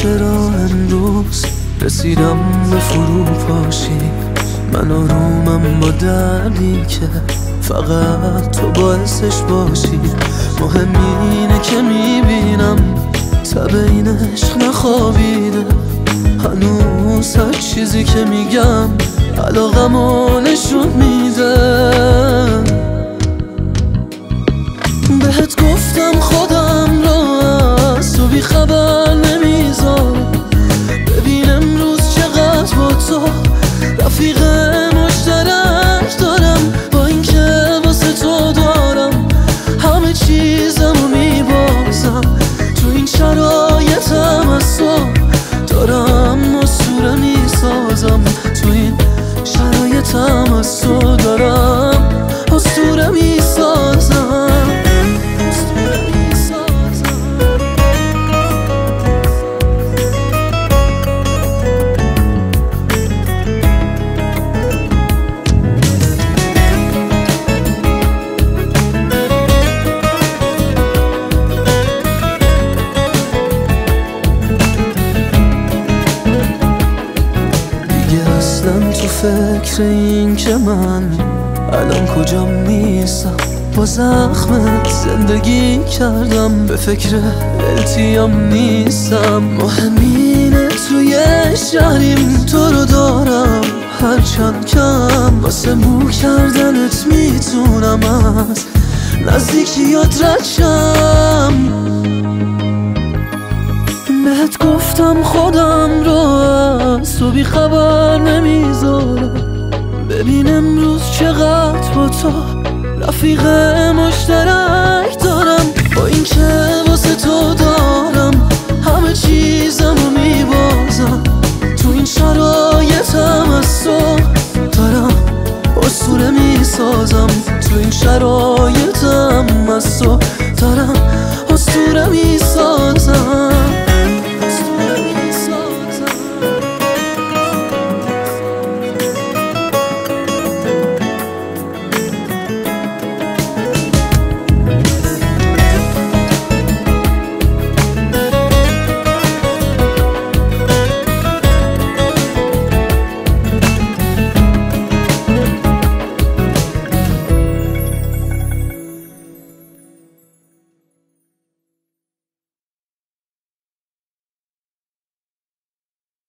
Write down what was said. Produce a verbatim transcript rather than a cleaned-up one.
چرا امروز رسیدم به فروپاشی؟ من آرومم با دردی که فقط تو باعثش باشی. مهم اینه که میبینم تب این عشق نخوابیده، هنوز هر چیزی که میگم علاقمو نشون میده. بهت گفتم خودم رو از تو بی خبر نمیذارم، ببین امروز چقدر با تو رفیق مشترک دارم. با اینکه واسه تو دارم همه چیزمو میبازم، تو این شرایطم از تو دارم اسطوره میسازم، تو این شرایطم از تو دارم اسطوره میسازم. تو فکر این که من الان کجا نیستم، با زخمت زندگی کردم، به فکر التیام نیستم. مهم اینه توی شهریم تو رو دارم، هرچند کم واسه مو کردنت میتونم از نزدیکیات رد شم. بهت گفتم خودم رو از تو بی خبر نمیذارم، ببین امروز چقدر با تو رفیق مشترک دارم. با اینکه واسه تو دارم همه چیزمو میبازم، تو این شرایطم از تو دارم اسطوره میسازم، تو این شرایطم از تو